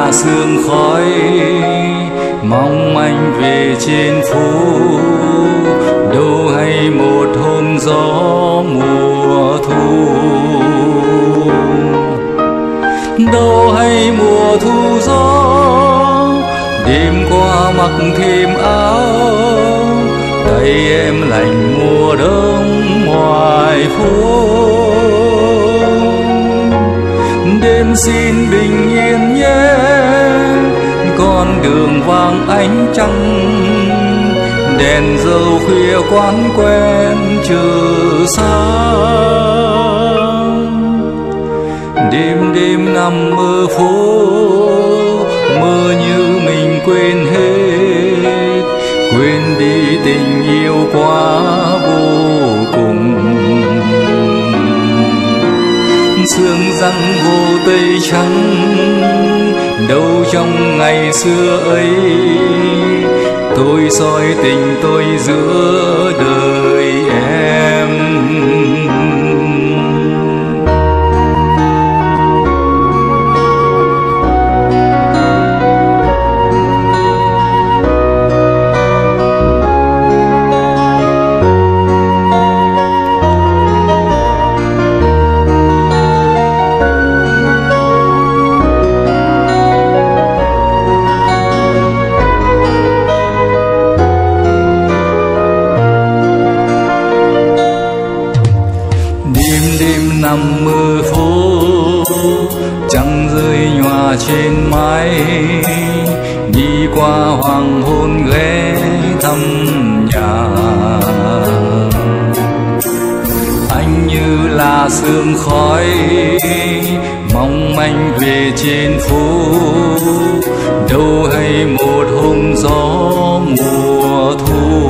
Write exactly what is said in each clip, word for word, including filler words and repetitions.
là sương khói mong manh về trên phố, đâu hay một hôm gió mùa thu, đâu hay mùa thu gió đêm qua mặc thêm áo, tay em lạnh mùa đông ngoài phố. Đêm xin bình yên nhé, con đường vàng ánh trăng, đèn dầu khuya quán quen chờ sáng. Đêm đêm nằm mơ phố, mơ như mình quên hết, quên đi tình yêu quá vô cùng. Sương răng vô tây trắng, đâu trong ngày xưa ấy tôi soi tình tôi giữa đời em. Đêm nằm mơ phố, trăng rơi nhòa trên mái, đi qua hoàng hôn ghé thăm nhà. Anh như là sương khói mong manh về trên phố, đâu hay một hôm gió mùa thu,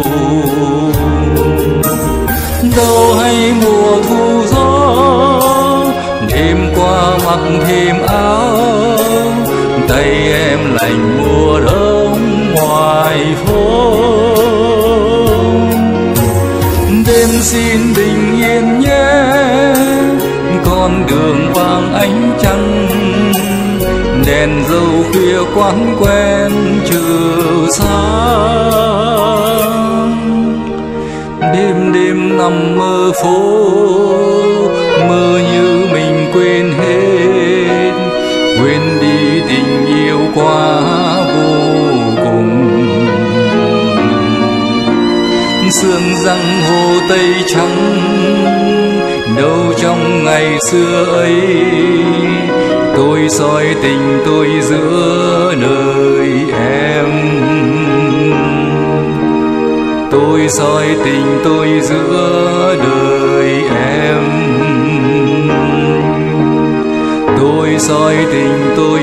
đâu hay mùa thu gió đêm qua mặc thêm áo, tay em lạnh mùa đông ngoài phố. Đêm xin bình yên nhé, con đường vàng ánh trăng, đèn dầu khuya quán quen chờ sáng. Đêm đêm nằm mơ phố, mơ như mình quên hết, quên đi tình yêu quá vô cùng. Sương răng hồ tây trắng, đâu trong ngày xưa ấy tôi soi tình tôi giữa đời em. Tôi soi tình tôi giữa đời em, tôi soi tình tôi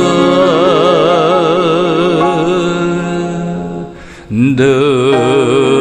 giữa đời